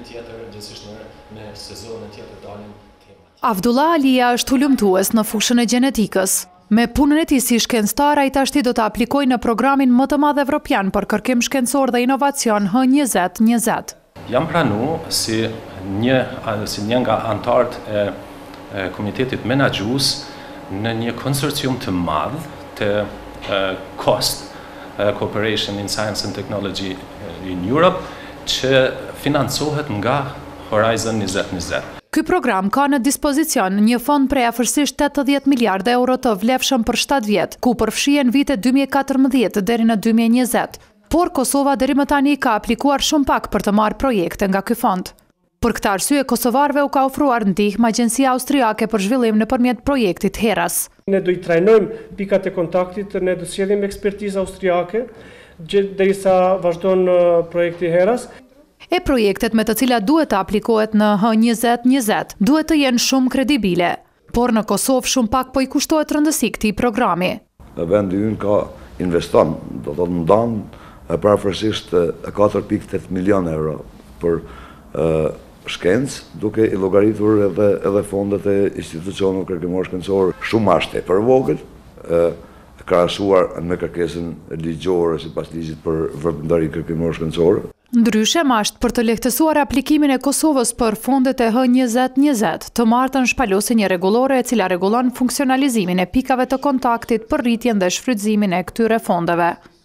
tjetër, gjithsesi në sezonin tjetër dalim tema. Avdullah Alia është hulumtues në fushën e gjenetikës. Me punën e tij si shkencëtar, ai tashti do të aplikojë në programin më të madh evropian për kërkim shkencor dhe inovacion H2020. Jam pranu si një nga anëtarët e komitetit menaxhues në një konsorcium të madh të COST, Cooperation in Science and Technology in Europe, që financohet nga Horizon 2020. Ky program ka në dispozicion një fond prej afërsisht 80 miliardë euro të vlefshëm për 7 vjet, ku përfshihen vitet 2014 deri në 2020. Por Kosova deri më tani ka aplikuar shumë pak për të marrë projekte nga ky fond. Për këtë arsye, kosovarëve u ka ofruar ndihmë Agjencia Austriake për Zhvillim nëpërmjet projektit Heras. Ne do I trajnojmë pikat e kontaktit, ne do sjellim ekspertizë austriake derisa vazhdon projekti Heras. E projektet me të cilat duhet të aplikohet në H2020 duhet të jenë shumë kredibile, por në Kosovë shumë pak po I kushtohet rëndësi këtij programi. Vendi ynë ka investon, do të ndan parafërsisht 4.8 milion euro për shkencë, duke I llogaritur edhe fondet e institucioneve kërkimor shkencor shumë ashte për vogël, krahasuar me kërkesën ligjore sipas ligjit për veprimtari kërkimor shkencor. Ndryshe, masht për të lehtësuar aplikimin e Kosovës për fondet e H2020, të martën shpalosi një rregullore e cila rregullon funksionalizimin e pikave të kontaktit për rritjen dhe shfrytëzimin e këtyre fondeve.